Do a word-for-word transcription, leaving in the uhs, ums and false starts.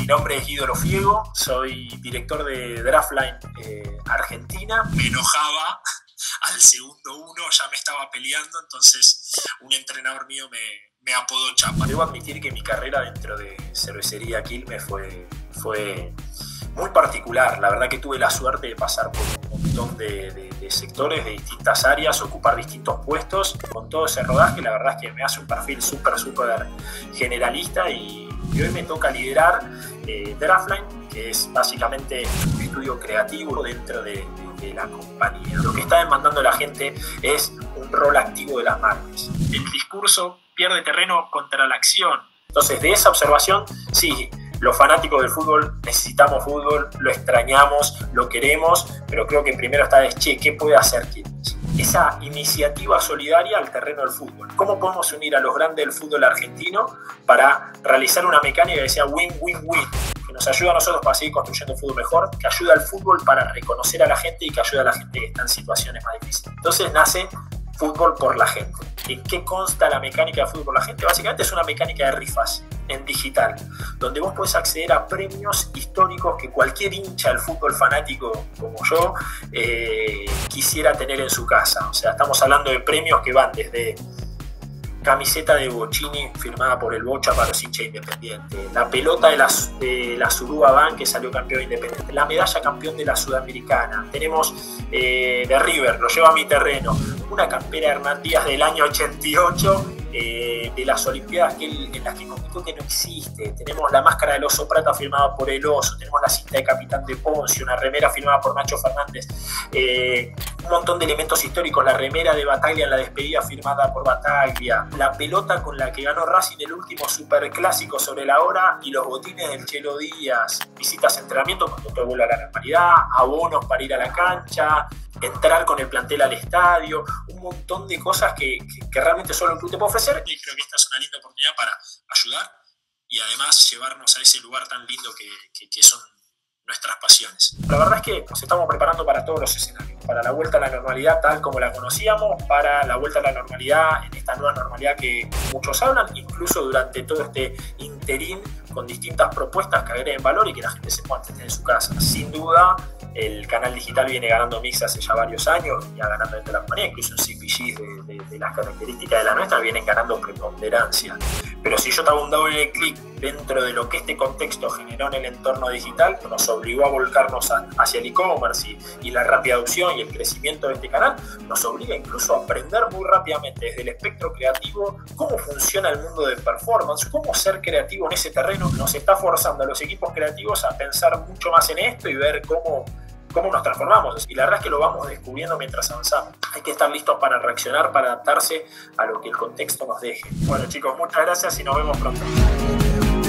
nombre es Guido Lofiego, soy director de Draftline eh, Argentina. Me enojaba al segundo uno, ya me estaba peleando, entonces un entrenador mío me, me apodó Chapa. Debo admitir que mi carrera dentro de Cervecería Quilmes fue, fue muy particular. La verdad que tuve la suerte de pasar por un montón de, de, de sectores, de distintas áreas, ocupar distintos puestos. Con todo ese rodaje, la verdad es que me hace un perfil súper, súper generalista y, y hoy me toca liderar eh, Draftline, que es básicamente un estudio creativo dentro de, de, de la compañía. Lo que está demandando la gente es un rol activo de las marcas. El discurso pierde terreno contra la acción. Entonces, de esa observación, sí, los fanáticos del fútbol necesitamos fútbol, lo extrañamos, lo queremos, pero creo que primero está de, che, ¿qué puede hacer Quilmes? Esa iniciativa solidaria al terreno del fútbol. ¿Cómo podemos unir a los grandes del fútbol argentino para realizar una mecánica que sea win-win-win? Que nos ayuda a nosotros para seguir construyendo un fútbol mejor, que ayuda al fútbol para reconocer a la gente y que ayuda a la gente que está en situaciones más difíciles. Entonces nace Fútbol por la Gente. ¿En qué consta la mecánica de Fútbol por la Gente? Básicamente es una mecánica de rifas en digital, donde vos podés acceder a premios históricos que cualquier hincha del fútbol fanático como yo eh, quisiera tener en su casa. O sea, estamos hablando de premios que van desde camiseta de Bocini firmada por el Bocha para los hinchas independientes, la pelota de la, de la Suruba Bank que salió campeón independiente, la medalla campeón de la Sudamericana, tenemos eh, de River, lo lleva a mi terreno, una campera de Hernán Díaz del año ochenta y ocho eh, de las Olimpiadas que él, en las que compitió, que no existe, tenemos la máscara del Oso Prata firmada por el Oso, tenemos la cinta de Capitán de Ponce, una remera firmada por Nacho Fernández, eh, un montón de elementos históricos, la remera de Bataglia en la despedida firmada por Bataglia, la pelota con la que ganó Racing el último superclásico sobre la hora y los botines del Chelo Díaz, visitas a entrenamiento cuando todo vuelve a la normalidad, abonos para ir a la cancha, entrar con el plantel al estadio, un montón de cosas que, que, que realmente solo el club te puede ofrecer. Y creo que esta es una linda oportunidad para ayudar y además llevarnos a ese lugar tan lindo que, que, que son nuestras pasiones. La verdad es que nos estamos preparando para todos los escenarios, para la vuelta a la normalidad tal como la conocíamos, para la vuelta a la normalidad en esta nueva normalidad que muchos hablan, incluso durante todo este interín con distintas propuestas que agreguen valor y que la gente se pueda entender en su casa. Sin duda, el canal digital viene ganando mix hace ya varios años, ya ganando dentro de la compañía, incluso en C P Gs de, de, de las características de la nuestra vienen ganando preponderancia. Pero si yo te hago un doble clic dentro de lo que este contexto generó en el entorno digital, nos obligó a volcarnos a, hacia el e-commerce y, y la rápida adopción y el crecimiento de este canal, nos obliga incluso a aprender muy rápidamente desde el espectro creativo cómo funciona el mundo de performance, cómo ser creativo en ese terreno. Nos está forzando a los equipos creativos a pensar mucho más en esto y ver cómo cómo nos transformamos, y la verdad es que lo vamos descubriendo mientras avanzamos. Hay que estar listos para reaccionar, para adaptarse a lo que el contexto nos deje. Bueno chicos, muchas gracias y nos vemos pronto.